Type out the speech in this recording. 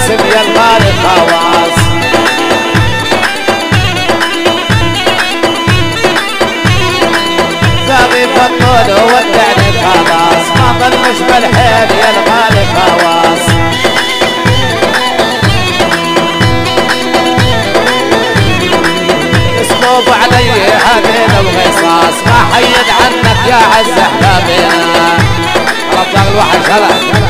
الاسم يا الغالي خواص. زابي فطول وودعني خلاص ما ظلمش بالحيل يا الغالي خواص. اسلوب علي هدينا وغصاص ما حيد عنك يا عز احبابنا. خلاص الواحد شلح